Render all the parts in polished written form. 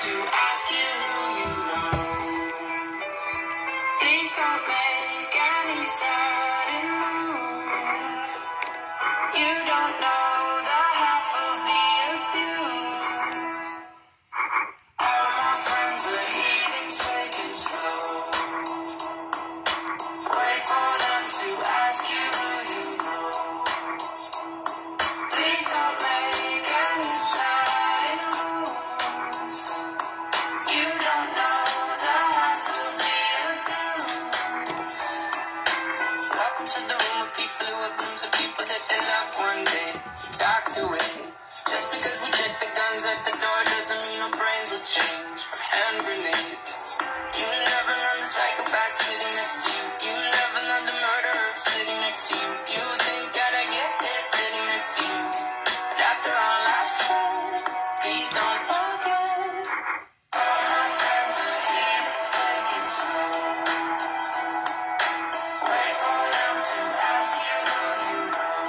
to ask you who you know. Please don't make any sudden moves. You don't know the half of the abuse. All my friends are heathens, take it slow. Wait for them to ask you who you know. Please don't make any sudden moves. You don't know the half of the abuse. Welcome to the room of people who have rooms of people that they love one day docked away. Just because we check the guns at the door doesn't mean our brains will change from hand grenades. You never learn the psychopath sitting next to you. You never learn the murderer sitting next to you. You think that I get it sitting next to you. But after all I've said, please don't forget. All my friends are here, take it slow. Wait for them to ask you who you know.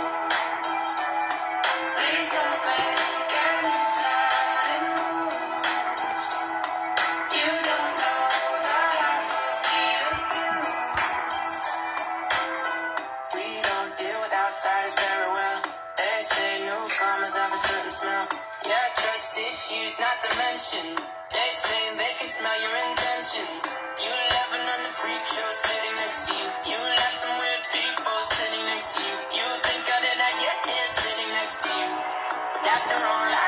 Please don't make any sudden moves. You don't know the half of the abuse. We don't deal with outsiders very well. They say newcomers have a certain smell. Yeah, trust issues not to mention. They say they can smell your intentions. You never learn the freak show sitting next to you. You let some weird people sitting next to you. You think how did I get here sitting next to you? But after all